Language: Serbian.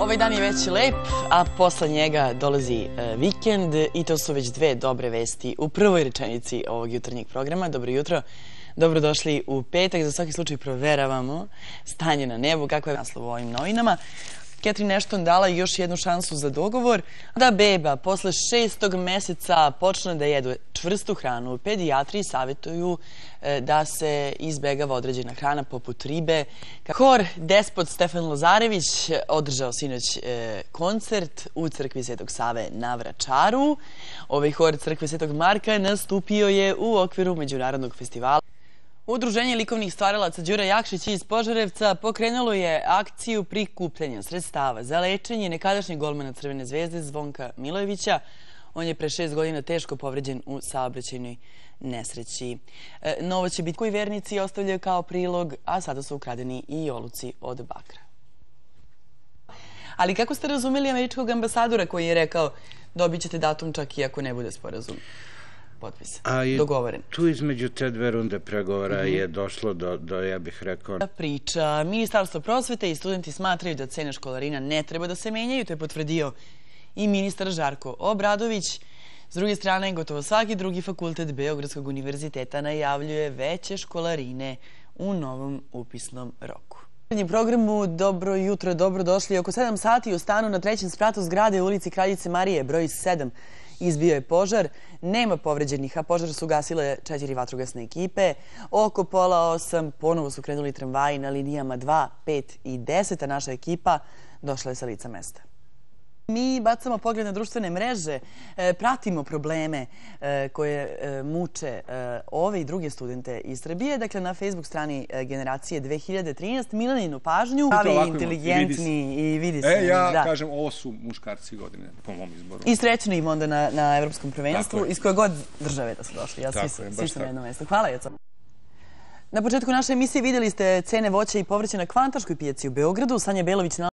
Ovaj dan je već lep, a posle njega dolazi vikend i to su već dve dobre vesti u prvoj rečenici ovog jutarnjeg programa. Dobro jutro, dobrodošli u petak. Za svaki slučaj proveravamo stanje na nebu, kako je naslov u ovim novinama. Catherine Ashton dala još jednu šansu za dogovor da beba posle 6. meseca počne da jedu čvrstu hranu. Pedijatriji savjetuju da se izbegava određena hrana poput ribe. Hor Despot Stefan Lazarević održao sinoć koncert u crkvi Svetog Save na Vračaru. Ovaj hor crkve Svetog Marka nastupio je u okviru međunarodnog festivala. Udruženje likovnih stvaralaca Đura Jakšić iz Požarevca pokrenulo je akciju prikupljanja sredstava za lečenje nekadašnjeg golmana Crvene zvezde Zvonka Milojevića. On je pre 6 godina teško povređen u saobraćajnoj nesreći. Novo će biti koji vernici ostavljaju kao prilog, a sada su ukradeni i oluci od bakra. Ali kako ste razumeli američkog ambasadora koji je rekao dobit ćete datum čak i ako ne bude sporazum dogovoren? Tu između te dve runde pregovora je došlo do, ja bih rekao... Priča. Ministarstvo prosvete i studenti smatraju da cene školarina ne treba da se menjaju. To je potvrdio i ministar Žarko Obradović. S druge strane, gotovo svaki drugi fakultet Beogradskog univerziteta najavljuje veće školarine u novom upisnom roku. U programu Dobro jutro, dobrodošli. Oko 7 sati u stanu na 3. spratu zgrade u ulici Kraljice Marije, broj 7. Izbio je požar, nema povređenih, a požar su gasile 4 vatrogasne ekipe. Oko pola 8 ponovo su krenuli tramvaji na linijama 2, 5 i 10, a naša ekipa došla je sa lica mesta. Mi bacamo pogled na društvene mreže, pratimo probleme koje muče ove i druge studente iz Srbije. Dakle, na Facebook strani Generacije 2013 Milaninu pažnju, pravi, inteligentni i vidi se. Ja kažem, ovo su muškarci godine, po mom izboru. I srećni im onda na Evropskom prvenstvu, iz koje god države da su došli. Svi su na jedno mesto. Hvala, Jeco. Na početku naše emisije vidjeli ste cene voća i povrća na Kvantaškoj pijaci u Beogradu. Sanja Belović